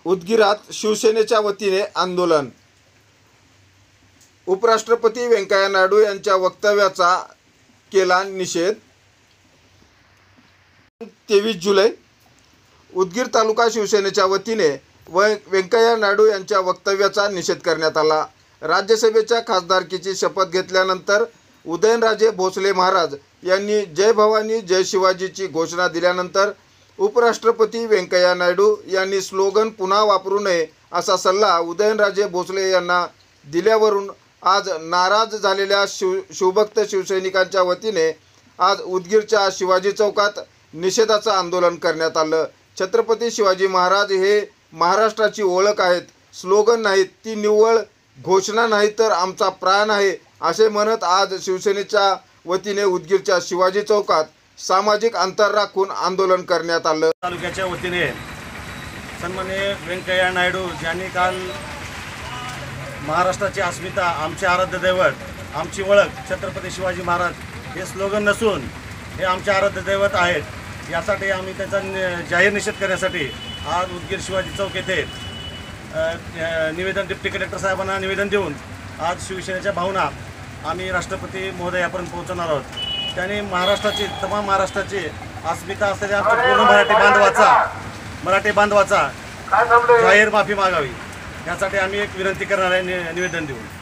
उदगीरात शिवसेनेच्या वतीने आंदोलन। उपराष्ट्रपती व्यंकय्या नायडू यांच्या वक्तव्याचा केला निषेध। 23 जुलै उदगीर तालुका शिवसेनेच्या वतीने व्यंकय्या नायडू यांच्या वक्तव्याचा निषेध करण्यात आला। राज्यसभेच्या खासदारकीची शपथ घेतल्यानंतर उदयनराजे भोसले महाराज यांनी जय भवानी जय शिवाजीची घोषणा दिल्यानंतर उपराष्ट्रपती व्यंकय्या नायडू यांनी स्लोगन पुन्हा वापरू नये असा सल्ला उदयनराजे भोसले यांना दिल्यावरून आज नाराज झालेल्या शिवभक्त शिवसैनिकांच्या वतीने आज उदगीरच्या शिवाजी चौकात निषेधाचं आंदोलन करण्यात आलं। छत्रपती शिवाजी महाराज हे महाराष्ट्राची ओळख आहेत, स्लोगन नाहीत, ती निव्वळ घोषणा नाही तर आमचा प्राण आहे असे म्हणत आज शिवसेनेच्या वतीने उदगीरच्या शिवाजी चौकात सामाजिक अंतर राखून आंदोलन करण्यात आलं। तालुक्याच्या वतीने सन्माननीय व्यंकय्या नायडू यांनी काल महाराष्ट्राची अस्मिता, आमचे आराध्य दैवत, आमची ओळख छत्रपती शिवाजी महाराज हे स्लोगन नसून हे आमचे आराध्य दैवत आहेत, यासाठी आम्ही त्याचा जाहीर निषेध करण्यासाठी आज उदगीर शिवाजी चौक येथे निवेदन डिप्टी कलेक्टर साहेबांना निवेदन देऊन आज शिवसेनेच्या भावना आम्ही राष्ट्रपती महोदयापर्यंत पोहोचवणार आहोत। त्यांनी तमाम महाराष्ट्राची अस्मिता असलेल्या पूर्ण मराठी बांधवाचा जाहीर माफी मागावी, यासाठी आम्ही एक विनंती करणार आहे निवेदन देऊन।